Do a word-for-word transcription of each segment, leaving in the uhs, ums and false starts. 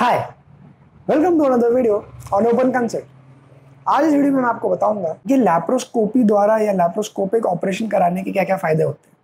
Hi, welcome to another video on OpenConsult. आज इस video में मैं आपको बताऊंगा कि लैप्रोस्कोपी द्वारा या लैप्रोस्कोपिक ऑपरेशन कराने के क्या क्या फायदे होते हैं।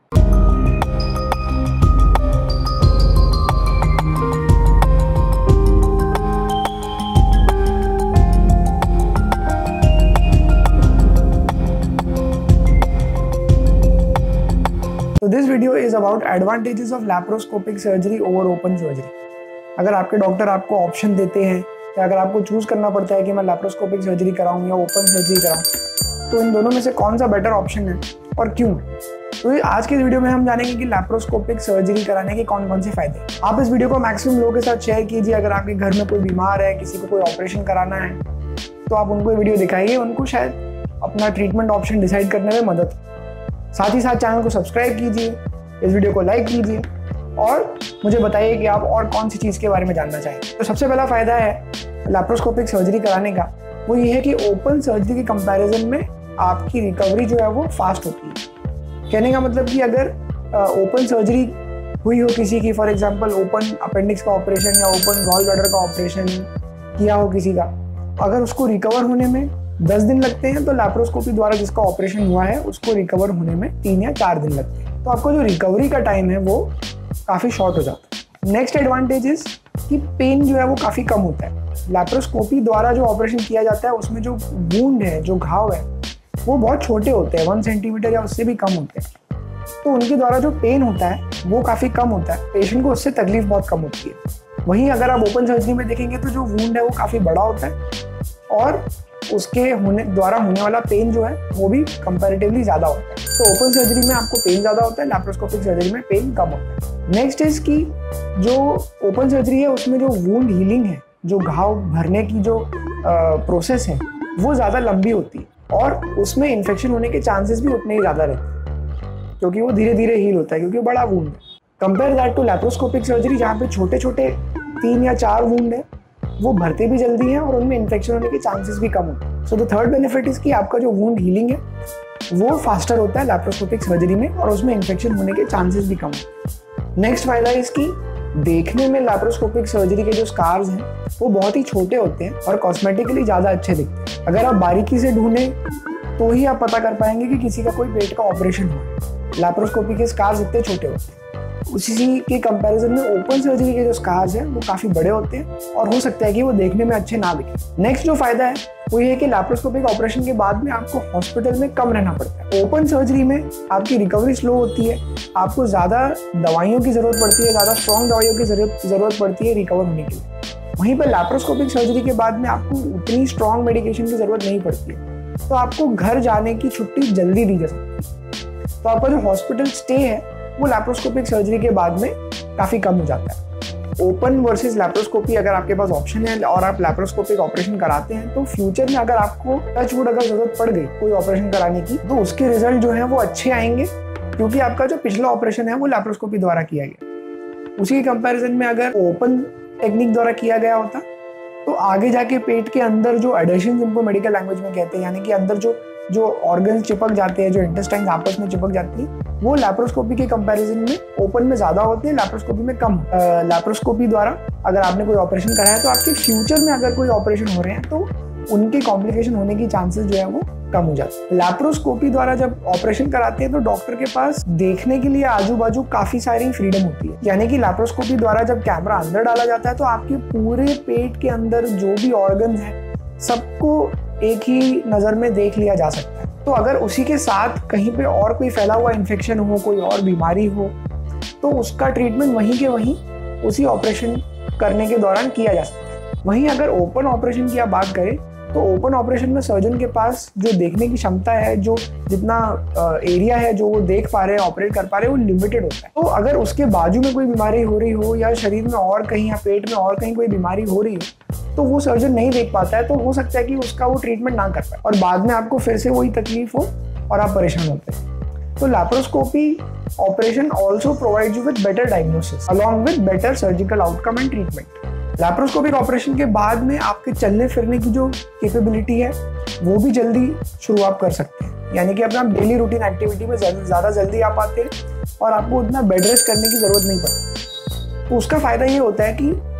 तो this video is about advantages of laparoscopic surgery over open surgery. अगर आपके डॉक्टर आपको ऑप्शन देते हैं या अगर आपको चूज करना पड़ता है कि मैं लैप्रोस्कोपिक सर्जरी कराऊं या ओपन सर्जरी कराऊं, तो इन दोनों में से कौन सा बेटर ऑप्शन है और क्यों। तो आज के वीडियो में हम जानेंगे कि लैप्रोस्कोपिक सर्जरी कराने के कौन कौन से फायदे। आप इस वीडियो को मैक्सिमम लोगों के साथ शेयर कीजिए। अगर आपके घर में कोई बीमार है, किसी को कोई ऑपरेशन कराना है, तो आप उनको ये वीडियो दिखाइए, उनको शायद अपना ट्रीटमेंट ऑप्शन डिसाइड करने में मदद। साथ ही साथ चैनल को सब्सक्राइब कीजिए, इस वीडियो को लाइक कीजिए और मुझे बताइए कि आप और कौन सी चीज़ के बारे में जानना चाहेंगे। तो सबसे पहला फ़ायदा है लैप्रोस्कोपिक सर्जरी कराने का, वो ये है कि ओपन सर्जरी के कंपैरिजन में आपकी रिकवरी जो है वो फास्ट होती है। कहने का मतलब कि अगर ओपन सर्जरी हुई हो किसी की, फॉर एग्जांपल ओपन अपेंडिक्स का ऑपरेशन या ओपन गॉल ब्लैडर का ऑपरेशन किया हो किसी का, अगर उसको रिकवर होने में दस दिन लगते हैं, तो लैप्रोस्कोपी द्वारा जिसका ऑपरेशन हुआ है उसको रिकवर होने में तीन या चार दिन लगते हैं। तो आपको जो रिकवरी का टाइम है वो काफ़ी शॉर्ट हो जाता है। नेक्स्ट एडवांटेज इज कि पेन जो है वो काफ़ी कम होता है। लैप्रोस्कोपी द्वारा जो ऑपरेशन किया जाता है उसमें जो वूंड है, जो घाव है, वो बहुत छोटे होते हैं, वन सेंटीमीटर या उससे भी कम होते हैं। तो उनके द्वारा जो पेन होता है वो काफ़ी कम होता है, पेशेंट को उससे तकलीफ बहुत कम होती है। वहीं अगर आप ओपन सर्जरी में देखेंगे तो जो वूंड है वो काफ़ी बड़ा होता है और उसके होने द्वारा होने वाला पेन जो है वो भी कंपैरेटिवली ज़्यादा होता है। तो ओपन सर्जरी में आपको पेन ज़्यादा होता है, लैप्रोस्कोपिक सर्जरी में पेन कम होता है। नेक्स्ट इज कि जो ओपन सर्जरी है उसमें जो वूंड हीलिंग है, जो घाव भरने की जो प्रोसेस है वो ज़्यादा लंबी होती है और उसमें इन्फेक्शन होने के चांसेस भी उतने ही ज़्यादा रहते हैं, क्योंकि वो धीरे धीरे हील होता है, क्योंकि बड़ा वूंड है। Compare that to laparoscopic surgery जहाँ पे छोटे छोटे तीन या चार वूंड है, वो भरते भी जल्दी हैं और उनमें इन्फेक्शन होने के चांसेस भी कम होते हैं। So the third benefit is कि आपका जो वूंड हीलिंग है वो फास्टर होता है लैप्रोस्कोपिक सर्जरी में और उसमें इन्फेक्शन होने के चांसेस भी कम होते हैं। नेक्स्ट फायदा है इसकी, देखने में लैप्रोस्कोपिक सर्जरी के जो स्कार्स हैं वो बहुत ही छोटे होते हैं और कॉस्मेटिकली ज़्यादा अच्छे दिखते हैं। अगर आप बारीकी से ढूंढें तो ही आप पता कर पाएंगे कि किसी का कोई पेट का ऑपरेशन हुआ। लैप्रोस्कोपी के स्कार्स इतने छोटे होते हैं, उसी के कंपैरिजन में ओपन सर्जरी के जो स्कार्स हैं वो काफ़ी बड़े होते हैं और हो सकता है कि वो देखने में अच्छे ना दिखें। नेक्स्ट जो फायदा है वो ये है कि लैप्रोस्कोपिक ऑपरेशन के बाद में आपको हॉस्पिटल में कम रहना पड़ता है। ओपन सर्जरी में आपकी रिकवरी स्लो होती है, आपको ज़्यादा दवाइयों की ज़रूरत पड़ती है, ज़्यादा स्ट्रॉन्ग दवाइयों की जरूरत ज़रूरत पड़ती है रिकवर होने के लिए। वहीं पर लैप्रोस्कोपिक सर्जरी के बाद में आपको उतनी स्ट्रॉन्ग मेडिकेशन की ज़रूरत नहीं पड़ती है, तो आपको घर जाने की छुट्टी जल्दी दी जा सकती है। तो आपका जो हॉस्पिटल स्टे है वो लैप्रोस्कोपिक सर्जरी के बाद में काफ़ी कम हो जाता है। ओपन वर्सेस लैप्रोस्कोपी अगर आपके पास ऑप्शन है और आप लैप्रोस्कोपिक ऑपरेशन कराते हैं, तो फ्यूचर में अगर आपको टच वुड अगर जरूरत पड़ गई कोई ऑपरेशन कराने की, तो उसके रिजल्ट जो है वो अच्छे आएंगे, क्योंकि आपका जो पिछला ऑपरेशन है वो लैप्रोस्कोपी द्वारा किया गया। उसी कंपैरिजन में अगर ओपन टेक्निक द्वारा किया गया होता तो आगे जाके पेट के अंदर जो एडेशन, जिनको मेडिकल लैंग्वेज में कहते हैं, यानी कि अंदर जो जो ऑर्गन्स चिपक जाते हैं, जो इंटेस्टाइन आपस में चिपक जाती है, वो लैप्रोस्कोपी के कंपैरिजन में ओपन में ज़्यादा होते हैं, लैप्रोस्कोपी में कम। लैप्रोस्कोपी द्वारा अगर आपने कोई ऑपरेशन कराया है तो आपके फ्यूचर में अगर कोई ऑपरेशन हो रहे हैं तो उनके कॉम्प्लिकेशन होने की चांसेस जो है वो कम हो जाते हैं। लैप्रोस्कोपी द्वारा जब ऑपरेशन कराते हैं तो डॉक्टर के पास देखने के लिए आजू बाजू काफ़ी सारी फ्रीडम होती है, यानी कि लैप्रोस्कोपी द्वारा जब कैमरा अंदर डाला जाता है तो आपके पूरे पेट के अंदर जो भी ऑर्गन्स हैं सबको एक ही नज़र में देख लिया जा सकता है। तो अगर उसी के साथ कहीं पे और कोई फैला हुआ इन्फेक्शन हो, कोई और बीमारी हो, तो उसका ट्रीटमेंट वहीं के वहीं उसी ऑपरेशन करने के दौरान किया जा सकता है। वहीं अगर ओपन ऑपरेशन की आप बात करें तो ओपन ऑपरेशन में सर्जन के पास जो देखने की क्षमता है, जो जितना एरिया है जो वो देख पा रहे हैं, ऑपरेट कर पा रहे हैं, वो लिमिटेड होता है। तो अगर उसके बाजू में कोई बीमारी हो रही हो या शरीर में और कहीं या पेट में और कहीं कोई बीमारी हो रही हो, तो वो सर्जन नहीं देख पाता है, तो हो सकता है कि उसका वो ट्रीटमेंट ना कर पाए और बाद में आपको फिर से वही तकलीफ हो और आप परेशान होते हैं। तो laparoscopy operation also provides you with better diagnosis along with better surgical outcome and treatment. Laparoscopic operation के बाद में आपके चलने फिरने की जो कैपेबिलिटी है वो भी जल्दी शुरुआत कर सकते हैं, यानी कि अपना डेली रूटीन एक्टिविटी में ज़्यादा जल्दी आ पाते हैं और आपको उतना बेड रेस्ट करने की ज़रूरत नहीं पड़ती। तो उसका फ़ायदा ये होता है कि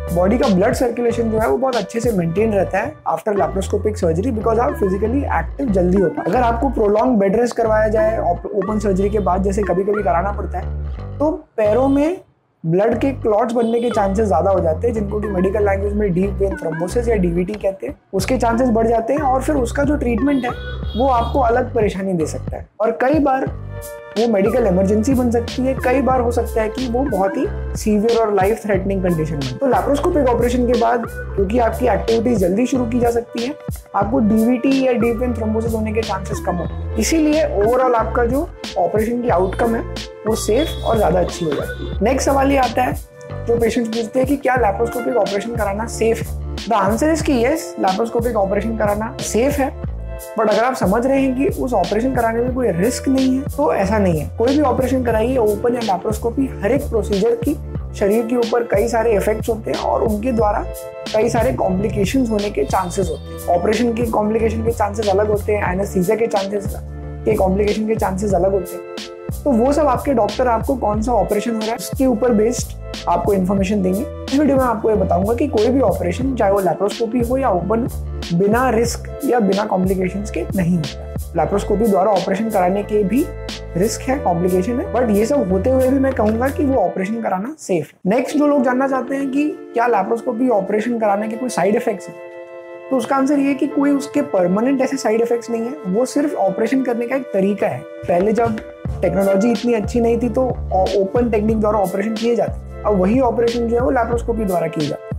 बॉडी का ब्लड सर्कुलेशन जो है वो बहुत अच्छे से मेंटेन रहता है आफ्टर लैप्रोस्कोपिक सर्जरी, बिकॉज आप फिजिकली एक्टिव जल्दी होता है। अगर आपको प्रोलॉन्ग बेड रेस्ट करवाया जाए ओपन सर्जरी के बाद, जैसे कभी कभी कराना पड़ता है, तो पैरों में ब्लड के क्लॉट्स बनने के चांसेस ज्यादा हो जाते हैं, जिनको कि मेडिकल लैंग्वेज में डीप वेन थ्रोम्बोसिस या डीवीटी कहते हैं। उसके चांसेस बढ़ जाते हैं और फिर उसका जो ट्रीटमेंट है वो आपको अलग परेशानी दे सकता है, और कई बार वो मेडिकल इमरजेंसी बन सकती है। कई बार हो सकता है कि वो बहुत ही सीवियर और लाइफ थ्रेटनिंग कंडीशन में। तो लैप्रोस्कोपिक ऑपरेशन के बाद क्योंकि आपकी एक्टिविटी जल्दी शुरू की जा सकती है, आपको डीवीटी या डीप वेन थ्रोम्बोसिस होने के चांसेस कम होते हैं। इसीलिए ओवरऑल आपका जो ऑपरेशन की आउटकम है वो सेफ और ज्यादा अच्छी हो जाती है। नेक्स्ट सवाल ये आता है जो पेशेंट्स पूछते हैं कि क्या लैप्रोस्कोपिक ऑपरेशन कराना सेफ है। द आंसर इज कि यस, लैप्रोस्कोपिक ऑपरेशन कराना सेफ है, बट अगर आप समझ रहे हैं कि उस ऑपरेशन कराने में कोई रिस्क नहीं है तो ऐसा नहीं है। कोई भी ऑपरेशन कराइए, ओपन या लैप्रोस्कोपी, हर एक प्रोसीजर की शरीर के ऊपर कई सारे इफेक्ट्स होते हैं और उनके द्वारा कई सारे कॉम्प्लिकेशंस होने के चांसेस होते हैं। ऑपरेशन के कॉम्प्लिकेशन के चांसेस अलग होते हैं, एनेस्थीसिया के चांसेस के कॉम्प्लिकेशन के चांसेस अलग होते हैं। तो वो सब आपके डॉक्टर आपको कौन सा ऑपरेशन हो रहा है उसके ऊपर बेस्ड आपको इन्फॉर्मेशन देंगे। इस वीडियो में आपको ये बताऊंगा कि कोई भी ऑपरेशन, चाहे वो लैप्रोस्कोपी हो या ओपन, बिना रिस्क या बिना कॉम्प्लिकेशंस के नहीं होता। लैप्रोस्कोपी द्वारा ऑपरेशन कराने के भी रिस्क है, कॉम्प्लिकेशन है, बट ये सब होते हुए भी मैं कहूंगा कि वो ऑपरेशन कराना सेफ है। नेक्स्ट जो लोग जानना चाहते हैं कि क्या लैप्रोस्कोपी ऑपरेशन कराने के कोई साइड इफेक्ट्स हैं, तो उसका आंसर ये है कि कोई उसके परमानेंट ऐसे साइड इफेक्ट्स नहीं है, वो सिर्फ ऑपरेशन करने का एक तरीका है। पहले जब टेक्नोलॉजी इतनी अच्छी नहीं थी तो ओपन टेक्निक द्वारा ऑपरेशन किए जाते, अब वही ऑपरेशन जो है वो लैप्रोस्कोपी द्वारा किए जाते।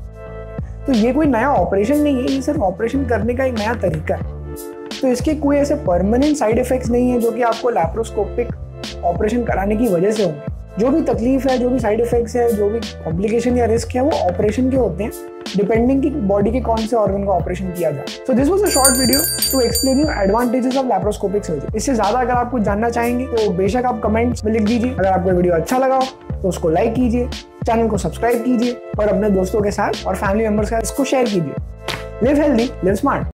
तो ये कोई नया ऑपरेशन नहीं है, ये सिर्फ ऑपरेशन करने का एक नया तरीका है। तो इसके कोई ऐसे परमानेंट साइड इफेक्ट्स नहीं है जो कि आपको लैप्रोस्कोपिक ऑपरेशन कराने की वजह से होंगे। जो भी तकलीफ है, जो भी साइड इफेक्ट्स है, जो भी कॉम्प्लिकेशन या रिस्क है, वो ऑपरेशन के होते हैं, डिपेंडिंग की बॉडी के कौन से ऑर्गन का ऑपरेशन किया जाए। So this was a short video to explain you advantages of laparoscopic surgery. इससे ज्यादा अगर आप कुछ जानना चाहेंगे तो बेशक आप कमेंट्स में लिख दीजिए। अगर आपको वीडियो अच्छा लगा हो तो उसको लाइक कीजिए, चैनल को सब्सक्राइब कीजिए और अपने दोस्तों के साथ और फैमिली मेंबर्स के साथ इसको शेयर कीजिए। Live healthy, live smart.